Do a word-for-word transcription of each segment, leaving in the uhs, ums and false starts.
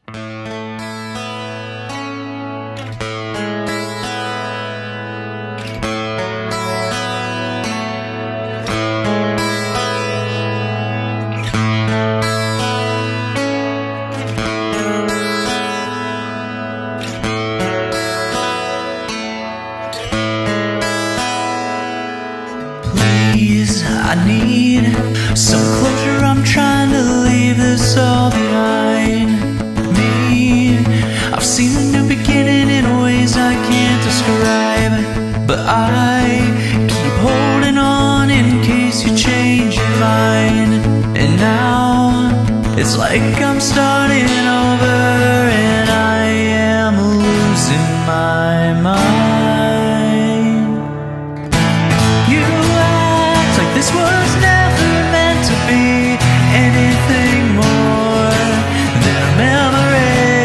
I need some closure, I'm trying to leave this all behind me. I've seen a new beginning in ways I can't describe, but I keep holding on in case you change your mind. And now it's like I'm starting over and I am losing my mind. This was never meant to be anything more than a memory.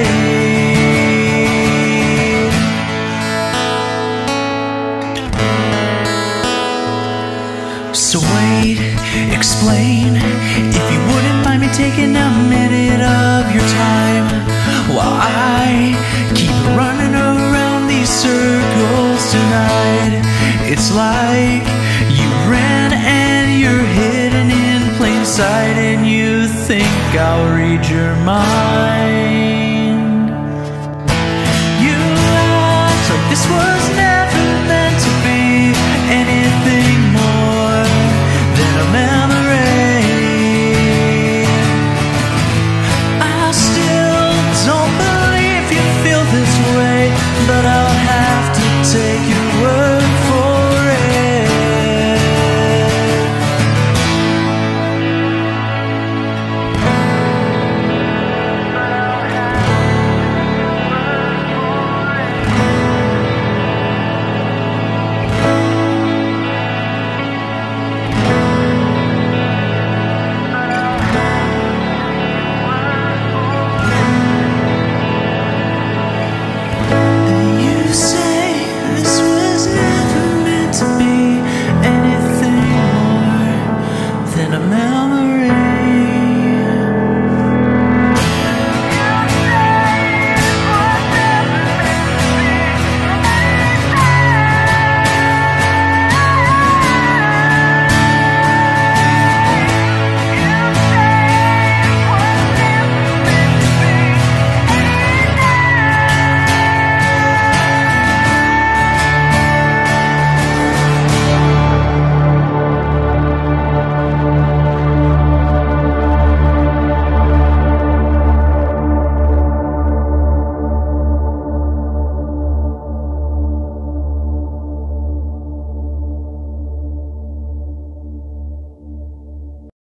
So wait, explain, if you wouldn't mind me taking a minute of your time while I keep running around these circles tonight. It's like you ran and you're hidden in plain sight, and you think I'll read your mind. You act like this was